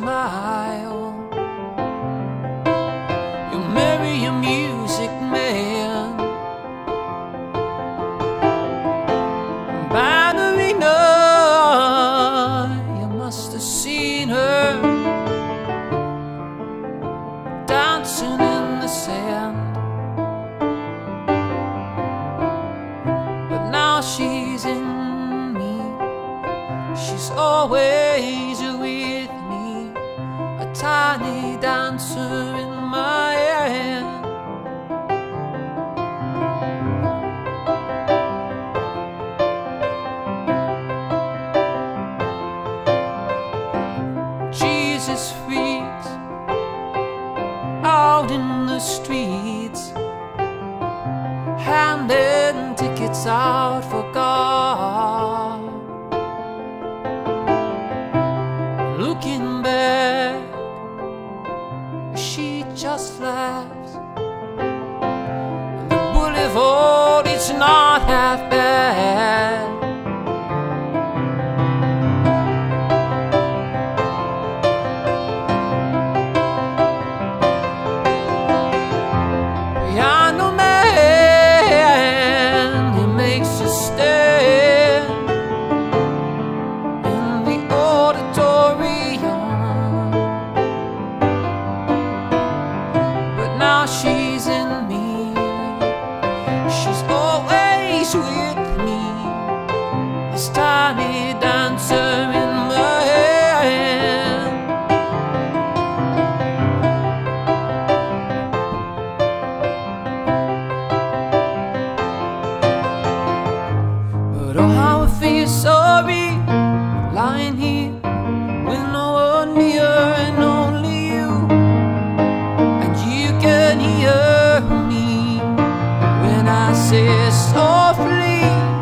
smile. You'll marry a music man. Ballerina, you must have seen her dancing in the sand. But now she's in me, she's always with me, a tiny dancer in my hand. Jesus freaks out in the streets, handing tickets out for God. Looking back, she just laughs. The boulevard is not half bad. Piano man, he makes a stand in the auditorium. But now she's in me, she's always with me, this tiny dancer in my hand. But oh, how I feel sorry, lying here with no one near and only you. And you can hear me when I say softly,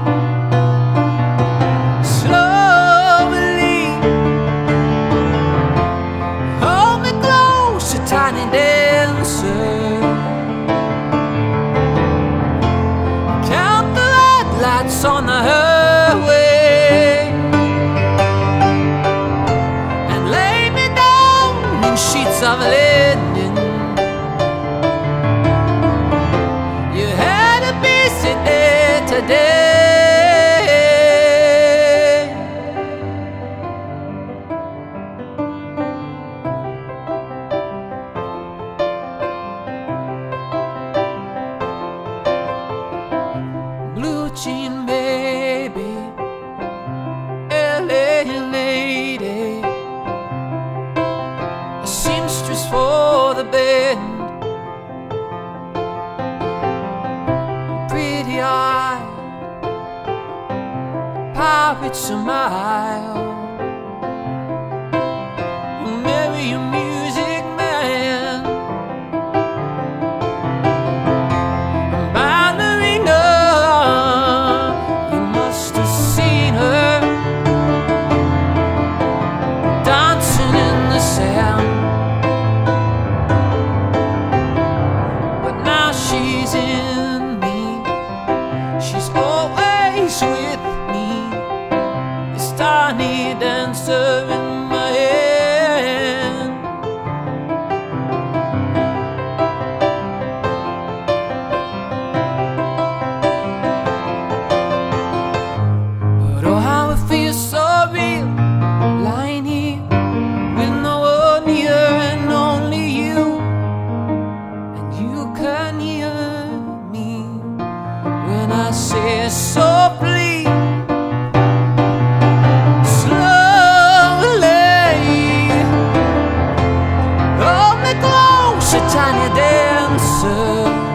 slowly, hold me close, a tiny dancer. Count the lights on the highway and lay me down in sheets of linen. You had a busy day today. Blue jean baby, LA lady, a seamstress for the band, pretty eye, pirate smile. You'll marry a music man. Ballerina, you must have seen her dancing in the sand. But now she's in me, she's always with me, this tiny dancer in my hand. But oh, how I feel so real, lying here with no one near and only you. And you can hear me when I say softly, slowly, hold me close, a tiny dancer.